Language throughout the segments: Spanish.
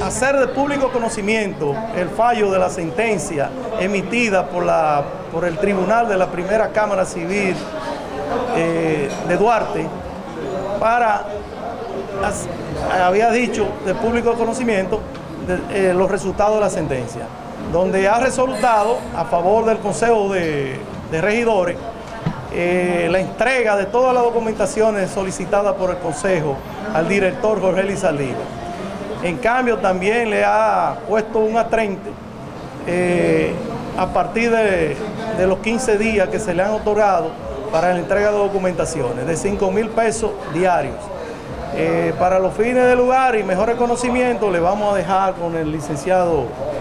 hacer de público conocimiento el fallo de la sentencia emitida por el Tribunal de la Primera Cámara Civil de Duarte para, había dicho, de público conocimiento los resultados de la sentencia, donde ha resultado a favor del Consejo de Regidores la entrega de todas las documentaciones solicitadas por el Consejo al director Jorge Eli Saldívar. En cambio, también le ha puesto un atrente a partir de los 15 días que se le han otorgado para la entrega de documentaciones, de 5.000 pesos diarios. Para los fines del lugar y mejor reconocimiento, le vamos a dejar con el licenciado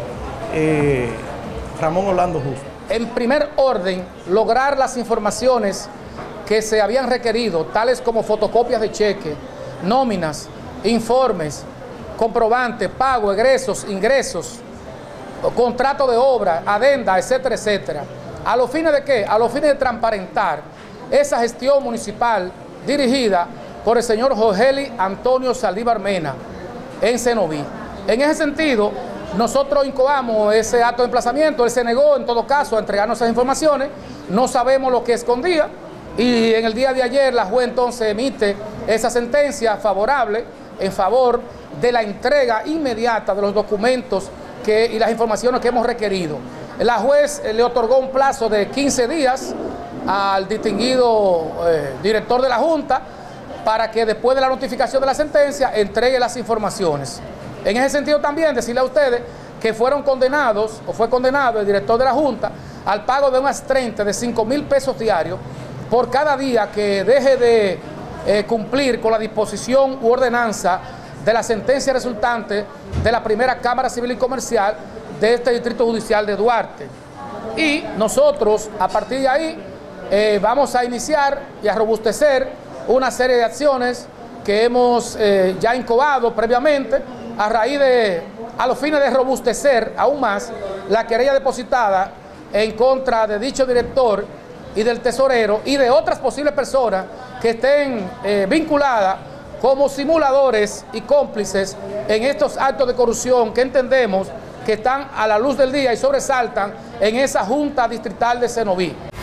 Ramón Orlando Justo. En primer orden, lograr las informaciones que se habían requerido, tales como fotocopias de cheque, nóminas, informes, comprobantes, pago, egresos, ingresos, contrato de obra, adenda, etcétera, etcétera. ¿A los fines de qué? A los fines de transparentar esa gestión municipal dirigida por el señor Jorge Eli Antonio Saldívar Mena en Cenoví. En ese sentido, nosotros incoamos ese acto de emplazamiento. Él se negó en todo caso a entregarnos esas informaciones, no sabemos lo que escondía, y en el día de ayer la juez entonces emite esa sentencia favorable en favor de la entrega inmediata de los documentos y las informaciones que hemos requerido. La juez le otorgó un plazo de 15 días al distinguido director de la Junta para que después de la notificación de la sentencia entregue las informaciones. En ese sentido también decirle a ustedes que fueron condenados, o fue condenado el director de la Junta al pago de unas 30 de 5.000 pesos diarios por cada día que deje de cumplir con la disposición u ordenanza de la sentencia resultante de la Primera Cámara Civil y Comercial de este Distrito Judicial de Duarte. Y nosotros, a partir de ahí, vamos a iniciar y a robustecer una serie de acciones que hemos ya incubado previamente a los fines de robustecer aún más la querella depositada en contra de dicho director y del tesorero y de otras posibles personas que estén vinculadas como simuladores y cómplices en estos actos de corrupción que entendemos que están a la luz del día y sobresaltan en esa Junta Distrital de Cenoví.